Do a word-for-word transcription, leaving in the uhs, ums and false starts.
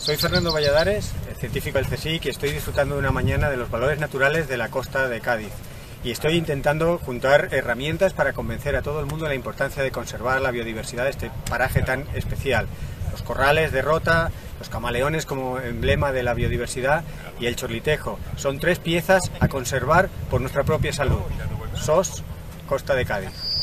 Soy Fernando Valladares, científico del CSIC, y estoy disfrutando de una mañana de los valores naturales de la costa de Cádiz. Y estoy intentando juntar herramientas para convencer a todo el mundo de la importancia de conservar la biodiversidad de este paraje tan especial. Los corrales de Rota, los camaleones como emblema de la biodiversidad y el chorlitejo. Son tres piezas a conservar por nuestra propia salud. S O S, Costa de Cádiz.